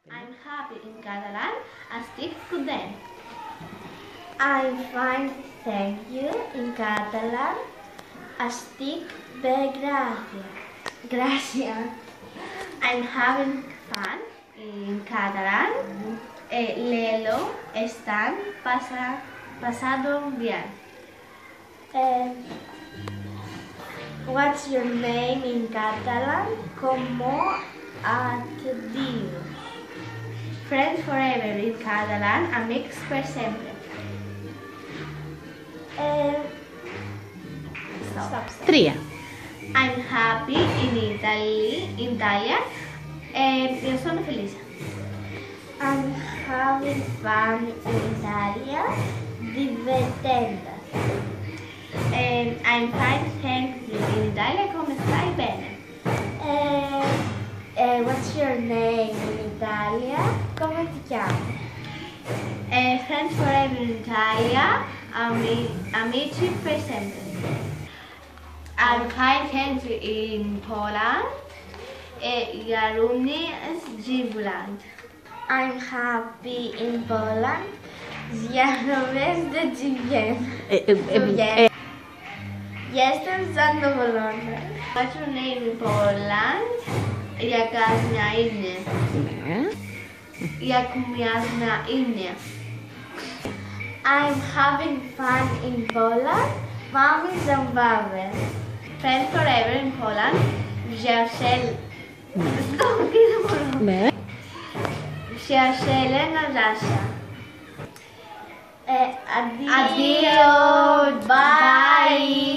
I'm happy in Catalan, estic content. I'm fine, thank you. In Catalan, estic bé, gràcies. Gràcies. I'm having fun in Catalan. Lelo están pasado bien. What's your name in Catalan? ¿Cómo et dius? Friends forever in Catalan, amics per sempre. Stop. Tria. I'm happy in Italia, io sono felice. I'm having fun in Italia, divertendo. I'm fine, thank you. In Italia, come stai? Bene. What's your name in Italia? Come ti chiami? Friends forever in Italia, amici per sempre. I'm fine, thank you. In Poland, Jarumni Dziwland. I'm happy in Poland. Zjadłem do dziwienia. Jestem zadowolona. What's your name in Poland? Jaka na imię? Jak miałaś na imię? I'm having fun in Poland. Mamy zabawę. Friends forever in Poland. Przyjaciele na zawsze. Addio. Bye.